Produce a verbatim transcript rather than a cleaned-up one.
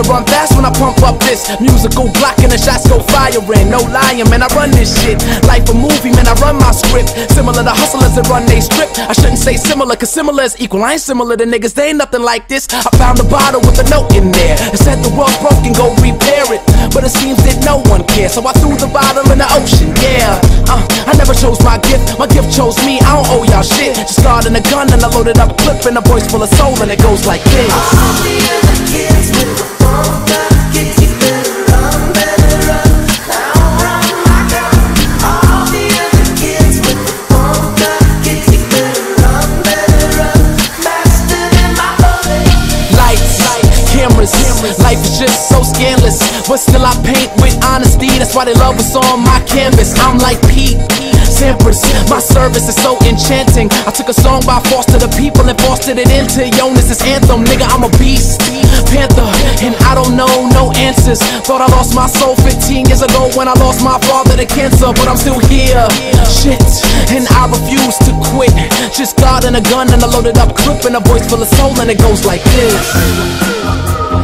to run fast when I pump up this musical block and the shots go firing. No lying, man, I run this shit. Life a movie, man, I run my script. Similar to hustlers that run they strip. I shouldn't say similar, cause similar is equal. I ain't similar to niggas, they ain't nothing like this. I found a bottle with a note in there. It said the world's broken, go repair it. But it seems that no one cares, so I threw the bottle in the ocean, yeah. uh, I never chose my gift, my gift chose me. I don't owe y'all shit. Just guarding a gun and I loaded up a clip and a voice full of soul and it goes like this. All the other kids with the phone got kids, you better run, better run. I don't run my gun. All the other kids with the phone got kids, you better run, better run. Faster than my bullet. Lights, cameras, life is just so scandalous, but still I paint with honesty. That's why they love what's on my canvas. I'm like Peep, Sampras, my service is so enchanting. I took a song by force to the people and fostered it into Yonas' anthem. Nigga, I'm a beast, panther, and I don't know no answers. Thought I lost my soul fifteen years ago when I lost my father to cancer, but I'm still here. Shit, and I refuse to quit. Just guarding a gun and a loaded up clip and a voice full of soul and it goes like this.